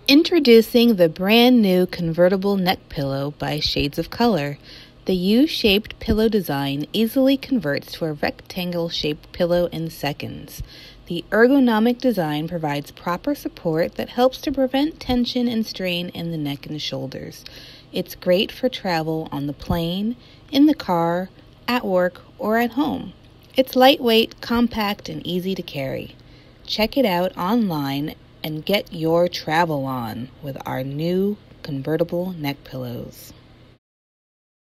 Introducing the brand new convertible neck pillow by Shades of Color. The U-shaped pillow design easily converts to a rectangle-shaped pillow in seconds. The ergonomic design provides proper support that helps to prevent tension and strain in the neck and shoulders. It's great for travel on the plane, in the car, at work, or at home. It's lightweight, compact, and easy to carry. Check it out online and get your travel on with our new convertible neck pillows.